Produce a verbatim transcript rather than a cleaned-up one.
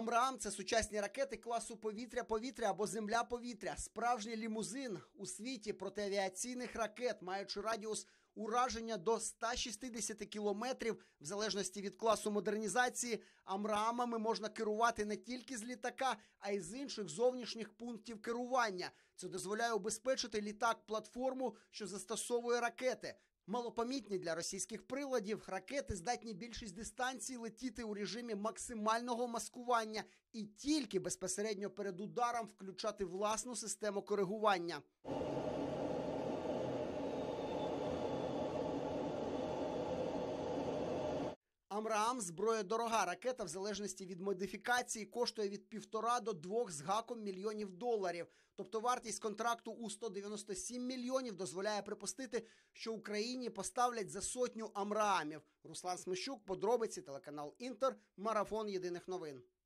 Амрам – це сучасні ракети класу повітря-повітря або земля-повітря. Справжній лімузин у світі протиавіаційних ракет, маючи радіус ураження до ста шістдесяти кілометрів, в залежності від класу модернізації, Амрамами можна керувати не тільки з літака, а й з інших зовнішніх пунктів керування. Це дозволяє убезпечити літак-платформу, що застосовує ракети. Малопомітні для російських приладів, ракети здатні більшість дистанцій летіти у режимі максимального маскування і тільки безпосередньо перед ударом включати власну систему коригування. Амрам – зброя дорога. Ракета в залежності від модифікації коштує від півтора до двох з гаком мільйонів доларів. Тобто вартість контракту у сто дев'яносто сім мільйонів дозволяє припустити, що Україні поставлять за сотню Амрамів. Руслан Смещук, подробиці, телеканал Інтер, марафон єдиних новин.